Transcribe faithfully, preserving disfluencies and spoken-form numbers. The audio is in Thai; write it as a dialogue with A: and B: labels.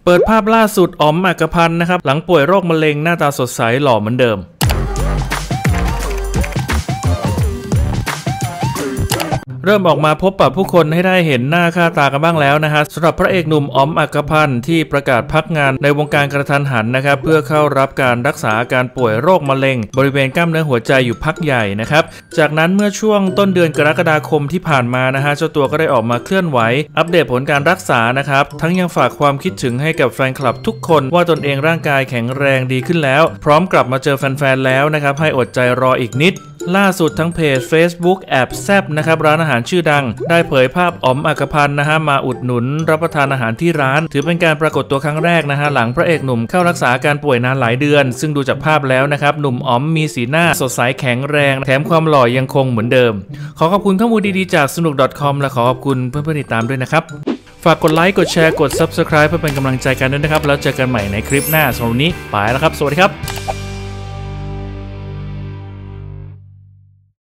A: เปิดภาพล่าสุดอ๋อมอักพันธ์นะครับหลังป่วยโรคมะเร็งหน้าตาสดใสหล่อเหมือนเดิมเริ่มออกมาพบปะผู้คนให้ได้เห็นหน้าค่าตากันบ้างแล้วนะฮะสำหรับพระเอกหนุ่มอ๋อมอักพันธ์ที่ประกาศพักงานในวงการกระทันหันนะครับเพื่อเข้ารับการรักษาอาการป่วยโรคมะเร็งบริเวณกล้ามเนื้อหัวใจอยู่พักใหญ่นะครับจากนั้นเมื่อช่วงต้นเดือนกรกฎาคมที่ผ่านมานะฮะเจ้าตัวก็ได้ออกมาเคลื่อนไหวอัปเดตผลการรักษานะครับทั้งยังฝากความคิดถึงให้กับแฟนคลับทุกคนว่าตนเองร่างกายแข็งแรงดีขึ้นแล้วพร้อมกลับมาเจอแฟนๆแล้วนะครับให้อดใจรออีกนิดล่าสุดทั้งเพจ Facebook แอบแซบนะครับร้านอาหารชื่อดังได้เผยภาพอ๋อมอักพันธ์นะฮะมาอุดหนุนรับประทานอาหารที่ร้านถือเป็นการปรากฏตัวครั้งแรกนะฮะหลังพระเอกหนุ่มเข้ารักษาการป่วยนานหลายเดือนซึ่งดูจากภาพแล้วนะครับหนุ่มอ๋อมมีสีหน้าสดใสแข็งแรงแถมความหล่อยังคงเหมือนเดิมขอขอบคุณข้อมูลดีๆจากสนุก .com และขอขอบคุณเพื่อนๆติดตามด้วยนะครับฝากกดไลค์กดแชร์กด Subscribe เพื่อเป็นกำลังใจกันด้วยนะครับแล้วเจอกันใหม่ในคลิปหน้าสำหรับวันนี้ไปแล้วครับสวัสดีครับ